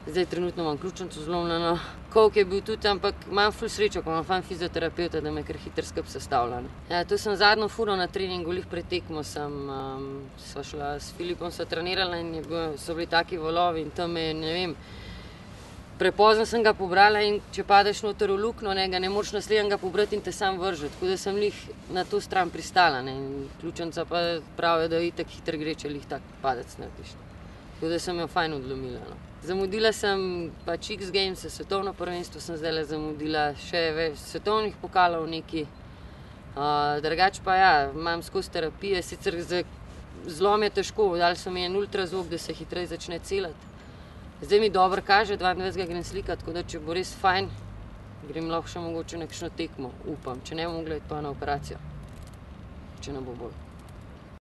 Zdaj trenutno imam ključnico zlomljeno. Kolk je bil tudi, ampak imam ful srečo, ko imam fajn fizioterapeuta, da me kar hitro skrb sestavlja. Ja, to sem zadnjo furo na treningu, glih pred tekmo sva šla s Filipom, sva trenirala in so bili taki valovi in tam je, ne vem, prepozno sem ga pobrala in če padeš noter v luknjo, ga ne moreš naslednjega pobrati in te sam vržeti. Tako da sem lih na to stran pristala. In ključnica pa pravijo, da itak hitro gre, če lih tak padec narediš. Tako da sem jo fajn odlomila. Zamudila sem pač X Games, svetovno prvenstvo sem zdajle zamudila, še več svetovnih pokalov neki. Drugače pa ja, imam skozi terapije, sicer zlom je težko, dali so mi en ultraзвok, da se hitreje začne celati. Zdaj mi dobro kaže, 22. grem slikati, tako da če bo res fajn, grem lahko še mogoče nekšno tekmo, upam. Če ne bom mogla iti pa na operacijo, če ne bo bolj.